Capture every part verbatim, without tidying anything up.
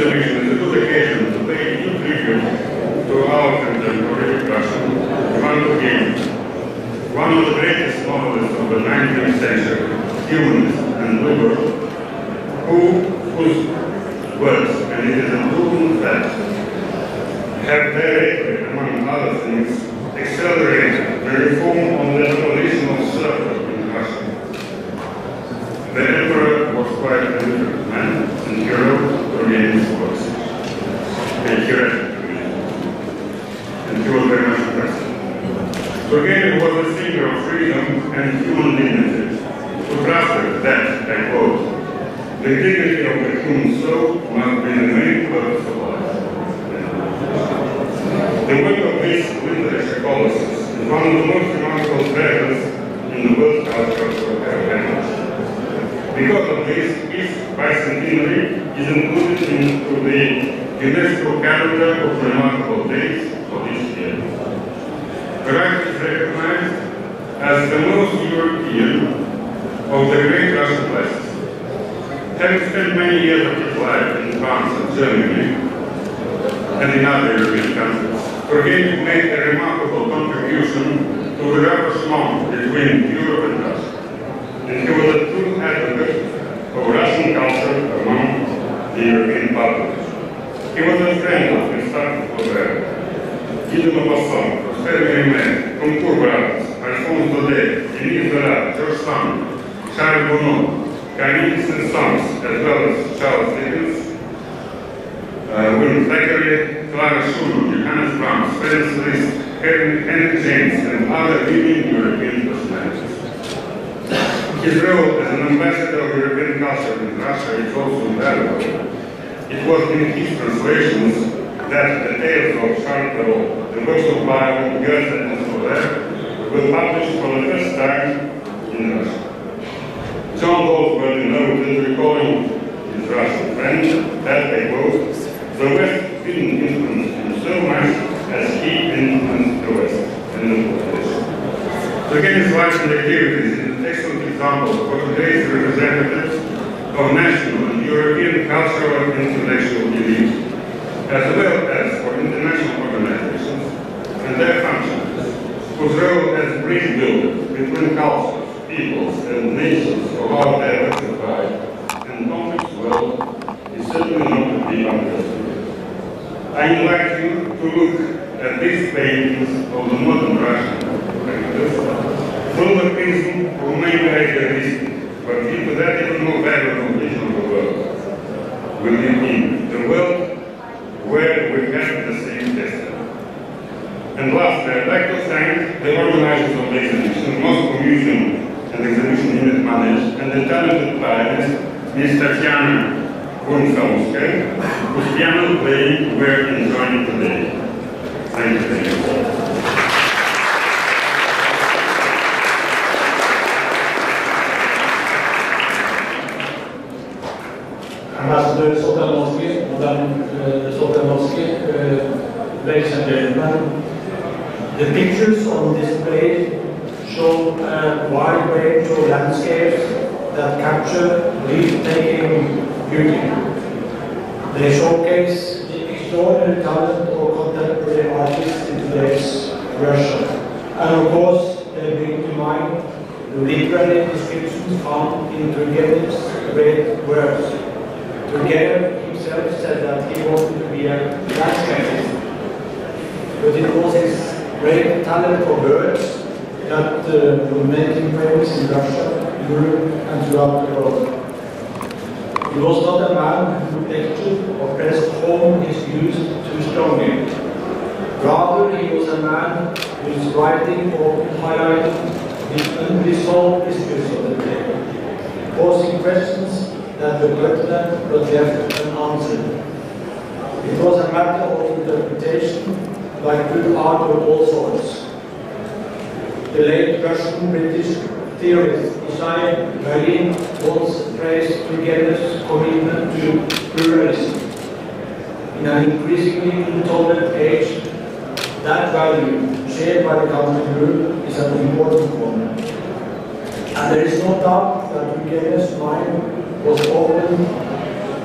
exhibition is a good occasion to pay due tribute to our contemporary Russian Ivan Turgenev, one of the greatest novelists of the nineteenth century, humanist and liberal, who, whose works, and it is a proven fact, have directly, among other things, accelerated the reform on the abolition of serfdom in Russia. The emperor was quite a different man, and he wrote Turgenev's works. And he read and he was very much impressed. Turgenev was a singer of freedom and human dignity, who trusted that, I quote, the dignity of the human soul must be the main purpose of life. The work of this literature colossus is one of the most remarkable treasures in the world's culture of language. Because of this, his bicentenary is included into the UNESCO calendar of remarkable days for this year. The writer is recognized as the most European of the great Russian classes. Having spent many years of his life in France and Germany and in other European countries, Turgenev made a remarkable contribution to the rapprochement between Europe and Russia. And he was a true advocate of Russian culture among the European public. He was a friend of Christophe Flaubert, Guy de Maupassant, Prosper Mérimée, Goncourt brothers, Alphonse Daudet, Émile Zola, George Sand, Charles Gounod, Camille Saint-Saëns, as well as Charles Dickens, uh, William Thackeray, Clara Schumann, Johannes Brahms, Ferenc Liszt, Henry James, and other leading European personalities. His role as an ambassador of European culture in Russia is also valuable. It was in his translations that the tales of Charles Perrault, the works of Byron, Goethe, and Flaubert were published for the first time in Russia. John Goldsworthy noted, recalling his Russian friend, that, I quote, the West didn't influence him so much as he influenced the West. And so again, his life and activities is an excellent example for today's representatives of national and European cultural and intellectual elite, as well as for international organizations and their functions, whose role as bridge builders between cultures, peoples, and nations of our diversified and complex world is certainly not to be underestimated. I invite you to look at these paintings of the modern Russian painters through the prism of maybe idealistic, but into that even more valuable vision of the world we live in, the world where we have the same destiny. And lastly, I'd like to thank the organizers of the exhibition, Moscow Museum and Exhibition Unit Managed, and the talented pianist, Miss Tatiana Gonsalskaya, whose piano playing we're enjoying today. Thank you very much. Ambassador Soltanovsky, Madame uh, Soltanovsky, uh, ladies and gentlemen, the pictures on display show a wide range of landscapes that capture breathtaking beauty. They showcase the extraordinary talent of contemporary artists in today's Russia. And of course, they bring to mind the literary descriptions found in Turgenev's great works. Turgenev himself said that he wanted to be a landscapist, but it was his great talent for words that uh, will make him famous in Russia, Europe, and throughout the world. He was not a man who lectured or pressed home his views too strongly. Rather, he was a man whose writing often highlighted the unresolved issues of the day, posing questions that were pertinent but left unanswered. It was a matter of interpretation, like good art of all sorts. The late Russian-British theorist Isai Berlin once praised Turgenev's commitment to pluralism. In an increasingly intolerant age, that value, shared by the common group, is an important one. And there is no doubt that Turgenev's mind was open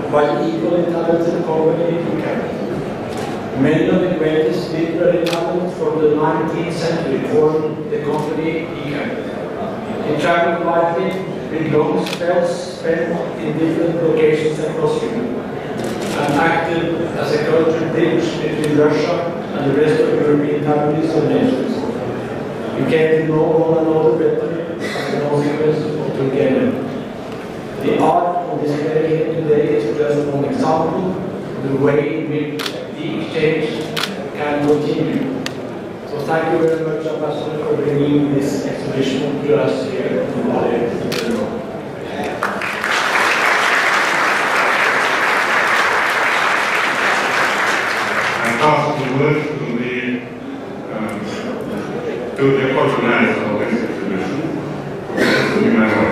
by equally talented co-creative characters. Many of the greatest literary talents from the nineteenth century formed the company E-Character. He traveled widely with long spells spent in different locations across Europe and acted as a cultural bridge between Russia and the rest of European families and nations. We came to know one another better as a consequence of Turgenev. The art on display here today is just one example of the way in which the exchange can continue. So thank you very much, Ambassador, for bringing this exhibition to us here in Bali. I pass the word to the um, to the organizer of this exhibition. To the member,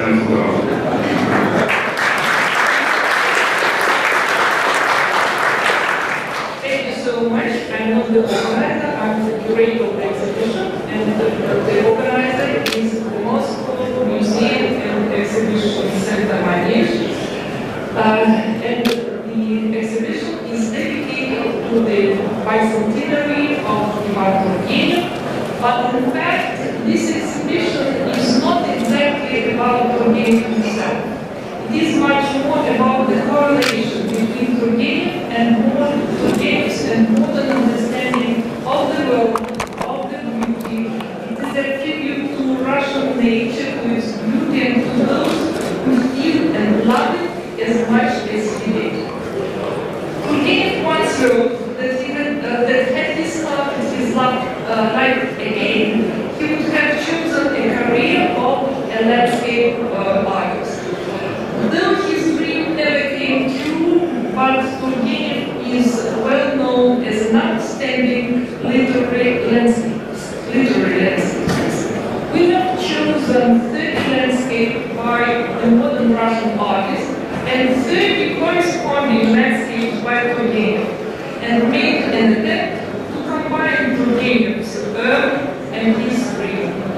Thank you so much. I'm not the organizer, I'm the curator of the exhibition, and the, the organizer is the Moscow Museum and Exhibition Center Manege. Uh, and the exhibition is dedicated to the bicentenary of Ivan Turgenev, but in fact, this exhibition is not exactly about Turgenev himself. It is much more about the correlation between Turgenev and modern Turgenev's and modern understanding of the world, of the beauty. It is a tribute to Russian nature, to its beauty, and to those who feel and love it as much as he did. Turgenev once wrote that he had, uh, that had he started his love, uh, life again, he would have chosen a career of a landscape uh, artist. Though his dream never came true, but Turgenev is well known as an outstanding literary landscapist. Literary landscapist. We have chosen thirty landscapes by the modern Russian artist and thirty corresponding landscapes by Turgenev, and made an attempt to combine Turgenev's earth and history.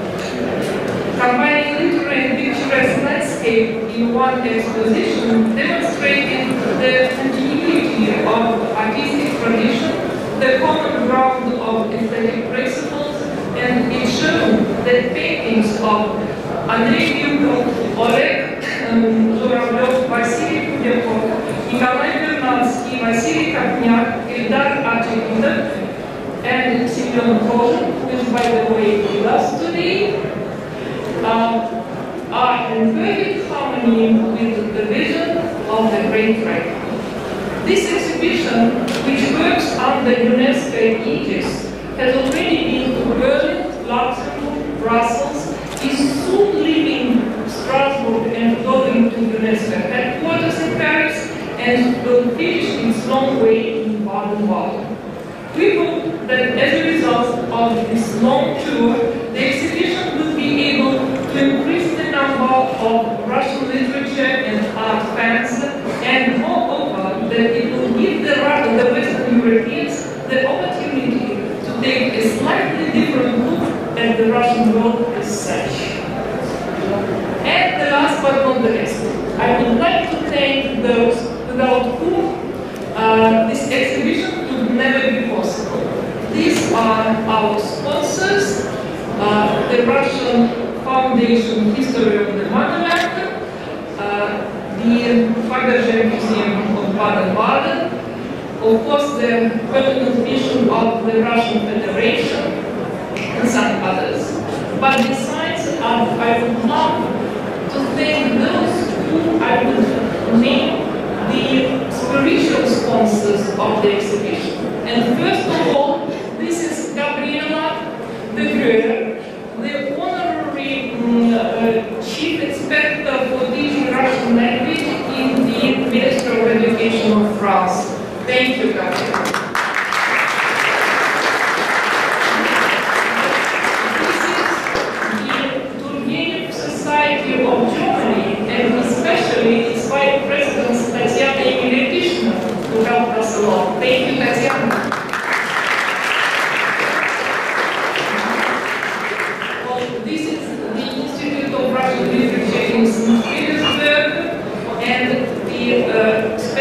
Combining literary and picturesque landscape in one exposition demonstrated the continuity of artistic tradition, the common ground of aesthetic principles, and it showed that paintings of Andrei Vyukov, Oleg Zhuravlev, Vasily Kudякov, Nikolai Vernadsky, Vasily Kopnyak, Ildar Archipov, and Semyon Kozhin, who is, by the way, with us today, Uh, are in perfect harmony with the vision of the great writer. This exhibition, which works under UNESCO aegis, has already been to Berlin, Luxembourg, Brussels, is soon leaving Strasbourg and going to UNESCO headquarters in Paris, and will finish its long way in Baden-Baden. We hope that as a result of this long tour, the exhibition will be able to increase the number of Russian literature and art fans, and moreover, that it will give the, the Western Europeans the opportunity to take a slightly different look at the Russian world as such. And the last but not the least, I would like to thank those without whom uh, this exhibition could never be possible. These are our sponsors, uh, the Russian Foundation History of the Motherland, uh, the Fabergé Museum of Baden-Baden, of course the Permanent Mission of the Russian Federation, and some others. But besides, uh, I would love to thank those who I would name the spiritual sponsors of the exhibition. And first of all, this is Gabriela de Gruyter, the honorary um, uh, chief inspector for teaching Russian language in the Ministry of Education of France. Thank you, Gabriela. This is the Turgenev Society of Germany, and especially its vice president, Tatiana Emilia-Tishina, who helped us a lot. Thank you, Tatiana. This is the Institute of Russian Literature in Saint Petersburg, and the uh,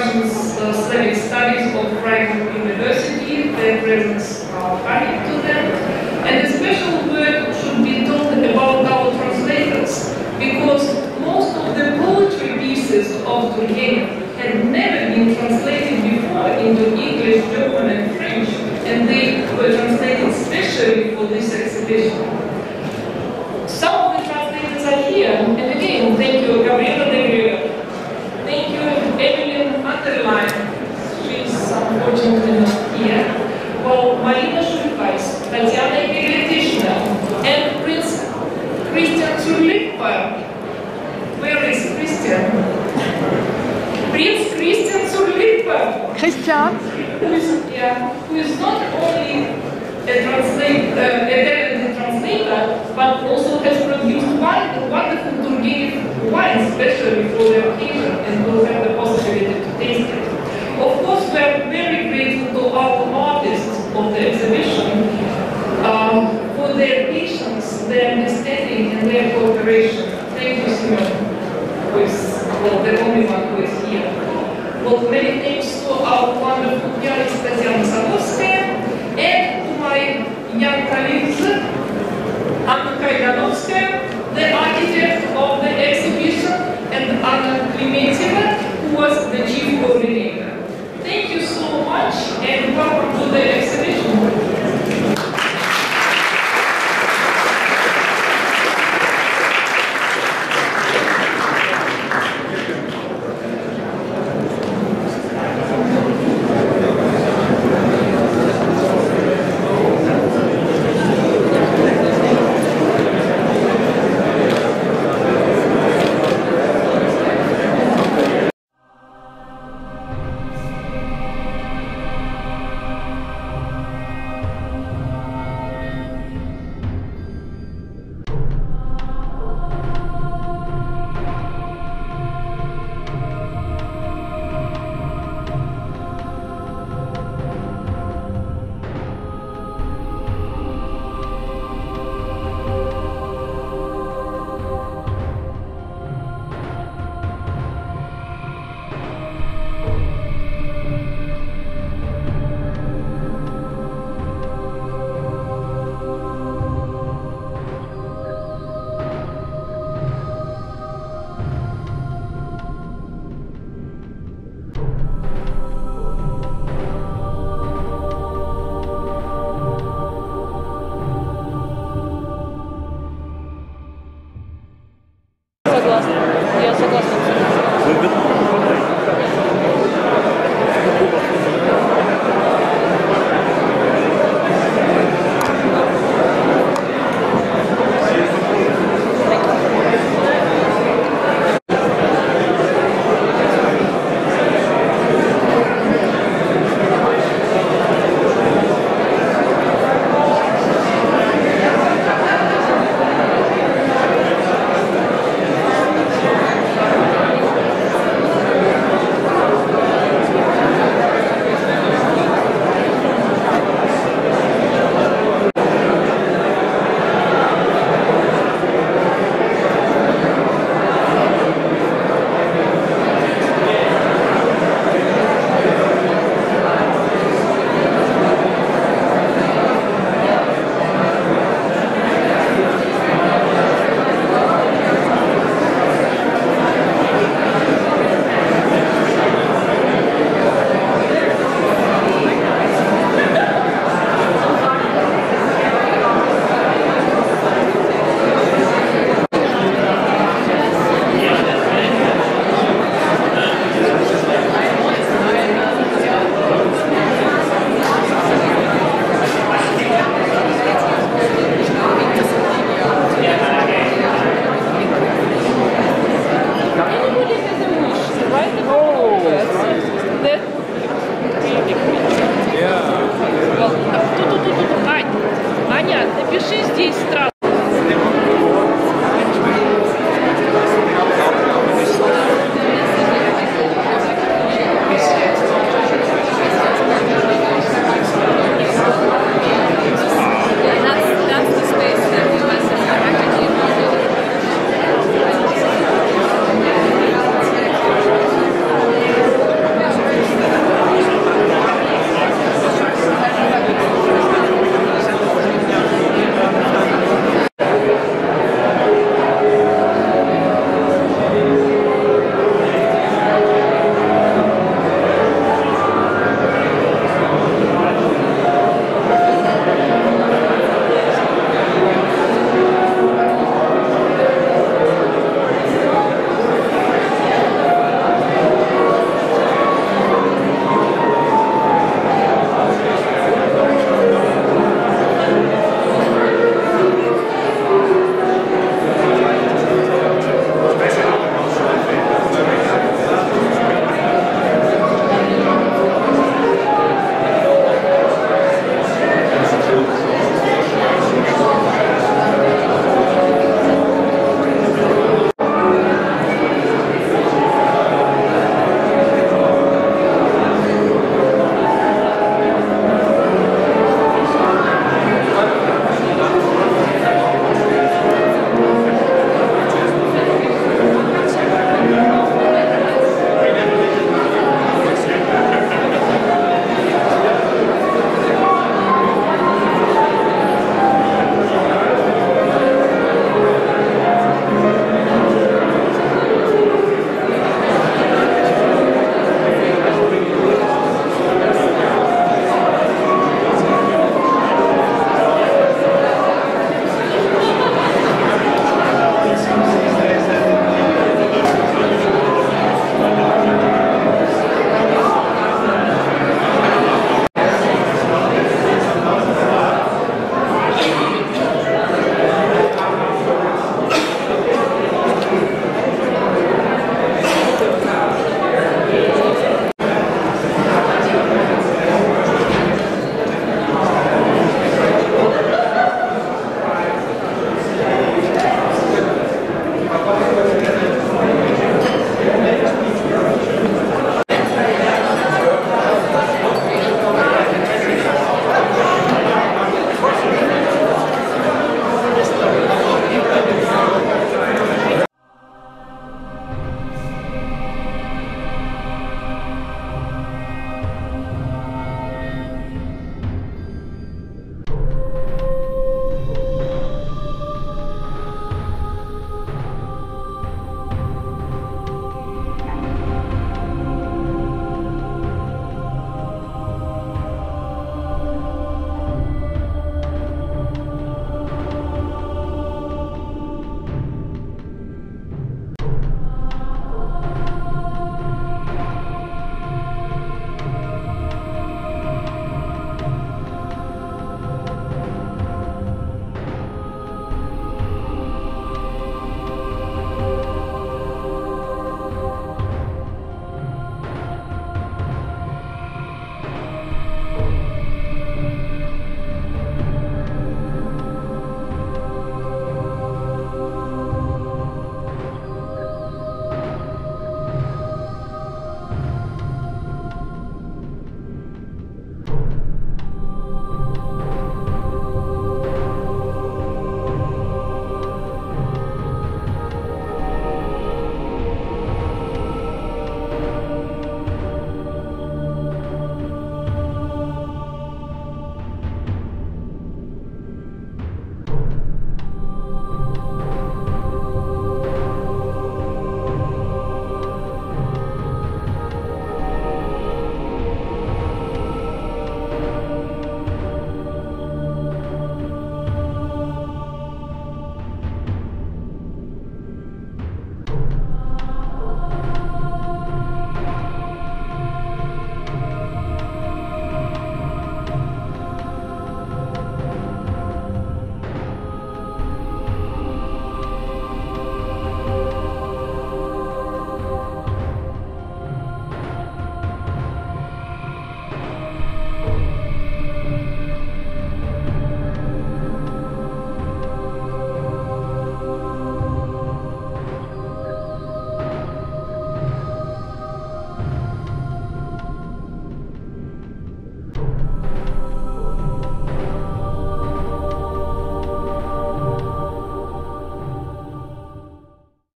Russian uh, Slavic studies of Krakow University, their presence are funny to them. And a special word should be told about our translators, because most of the poetry pieces of Turgenev had never been translated before into English, German, and French, and they were translated specially for this exhibition. Some of the translators are here, and again, thank you, Gabriela De Grieux. Thank you, Evelyn Underline. She's unfortunately not here. Well, Marina Schulweis, Tatiana Ignatishna, and Prince Christian Zurlipa. Where is Christian? Prince Christian Zurlipa. Christian? Who is, yeah, who is not only a, translate, uh, a talented translator, but also has produced one wonderful Turgenev wine, especially for the occasion, and will have the possibility to taste it. Of course, we are very grateful to our artists of the exhibition um, for their patience, their understanding, and their cooperation. Thank you, Simon, who is, well, the only one who is here. Well, many thanks to our wonderful pianist Tatiana Sadovskaya, and to my young colleagues, Anna Kaidanovskaya,